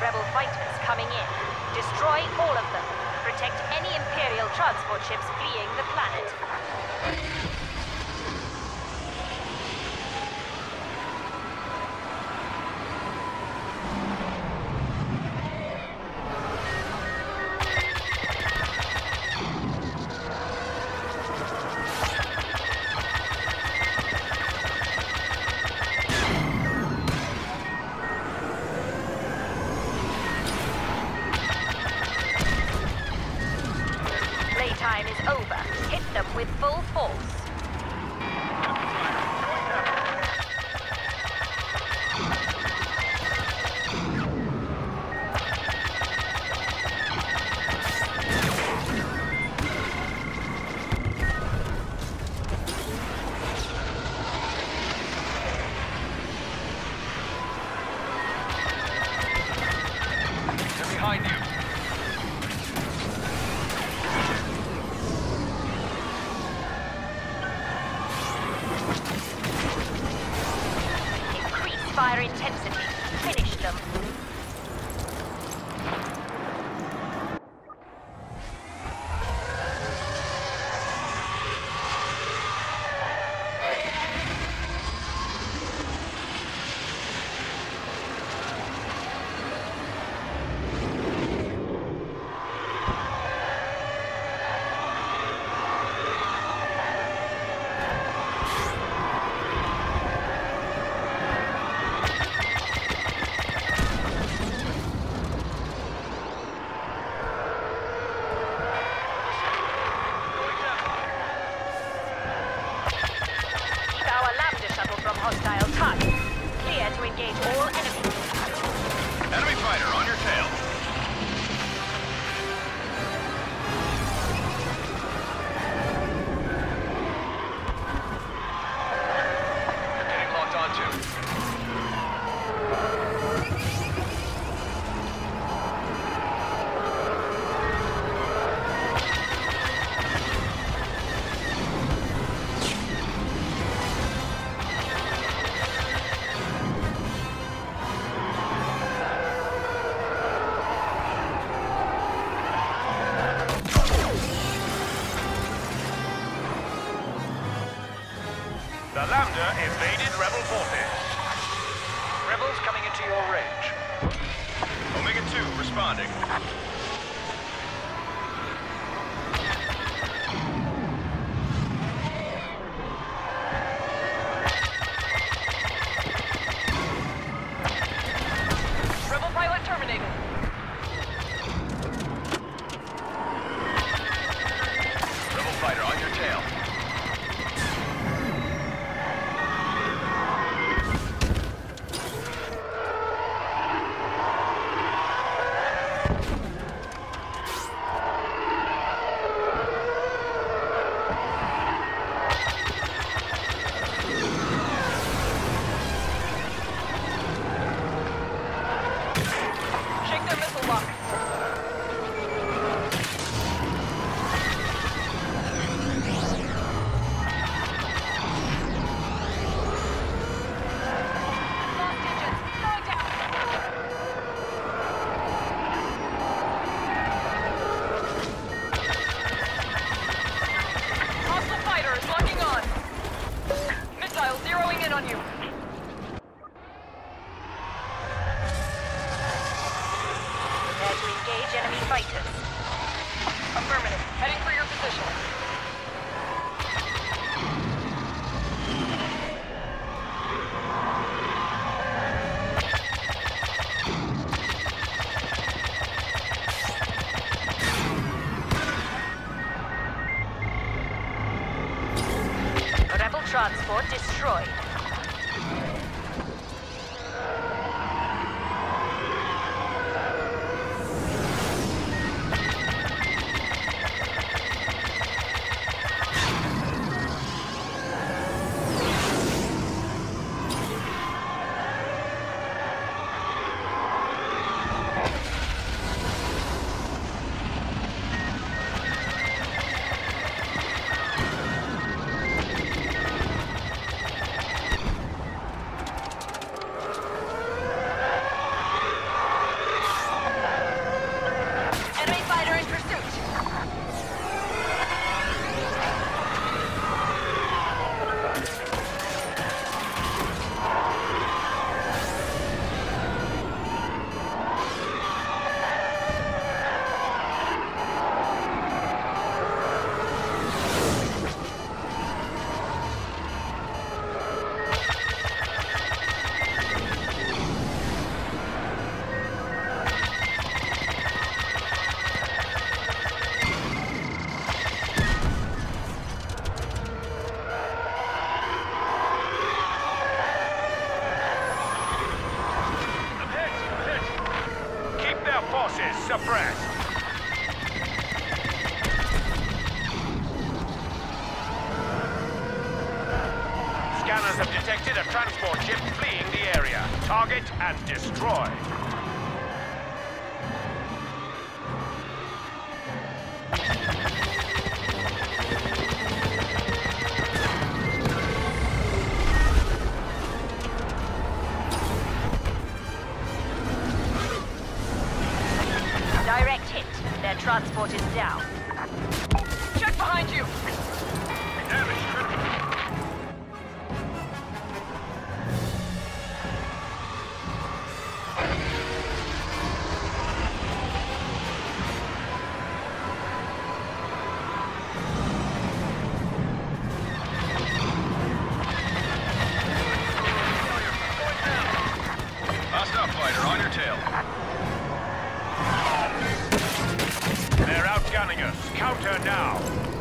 rebel fighters coming in. Destroy all of them. Protect any Imperial transport ships fleeing the planet. Time is over. Hit them with full force. They're behind you. Fire intensity. Finish them. From hostile targets. Clear to engage all enemies. Enemy fighter on your tail. You're getting locked onto. The Lambda evaded rebel forces. Rebels coming into your range. Omega 2 responding. Rebel pilot terminated. Rebel fighter on your tail. Shake their missile lock. Lost engines. Going down. Hostile fighter is locking on. Missile zeroing in on you. Prepare to engage enemy fighters. Affirmative. Heading for your position. Rebel transport destroyed. suppressed. Scanners have detected a transport ship fleeing the area. Target and destroy. Direct hit. Their transport is down. Check behind you! Damage critical. Hostile fighter on your tail. They're outgunning us. Counter now.